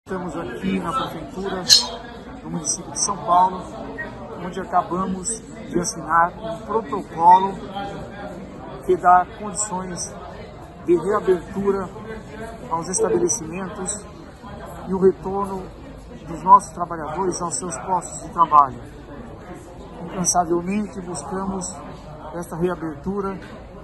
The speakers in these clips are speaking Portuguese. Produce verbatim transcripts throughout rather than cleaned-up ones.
Estamos aqui na Prefeitura do município de São Paulo, onde acabamos de assinar um protocolo que dá condições de reabertura aos estabelecimentos e o retorno dos nossos trabalhadores aos seus postos de trabalho. Incansavelmente buscamos esta reabertura,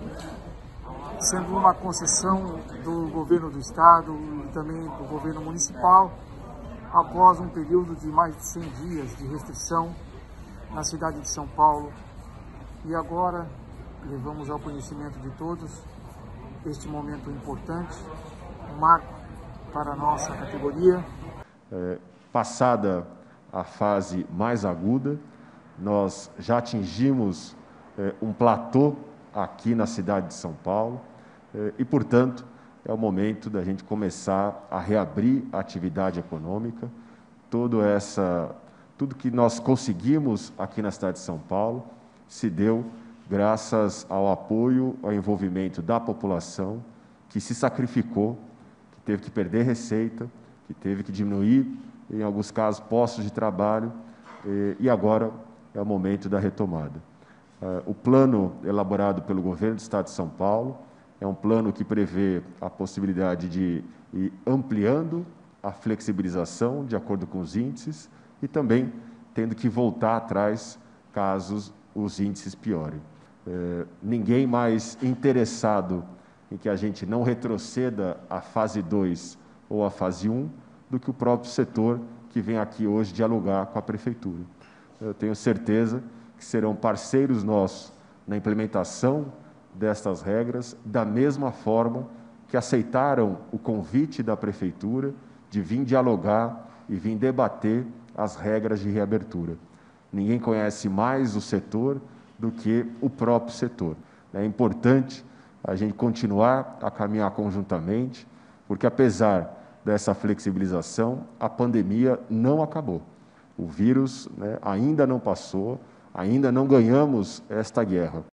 sendo uma concessão do governo do estado e também do governo municipal, após um período de mais de cem dias de restrição na cidade de São Paulo. E agora levamos ao conhecimento de todos este momento importante, um marco para a nossa categoria. É, passada a fase mais aguda, nós já atingimos é, um platô aqui na cidade de São Paulo é, e, portanto, é o momento da gente começar a reabrir a atividade econômica. Todo essa, tudo que nós conseguimos aqui na cidade de São Paulo se deu graças ao apoio, ao envolvimento da população que se sacrificou, que teve que perder receita, que teve que diminuir, em alguns casos, postos de trabalho, e agora é o momento da retomada. O plano elaborado pelo governo do Estado de São Paulo é um plano que prevê a possibilidade de ir ampliando a flexibilização de acordo com os índices e também tendo que voltar atrás caso os índices piorem. É, ninguém mais interessado em que a gente não retroceda à fase dois ou à fase um do que o próprio setor que vem aqui hoje dialogar com a Prefeitura. Eu tenho certeza que serão parceiros nossos na implementação destas regras, da mesma forma que aceitaram o convite da Prefeitura de vir dialogar e vir debater as regras de reabertura. Ninguém conhece mais o setor do que o próprio setor. É importante a gente continuar a caminhar conjuntamente, porque apesar dessa flexibilização, a pandemia não acabou. O vírus, né, ainda não passou, ainda não ganhamos esta guerra.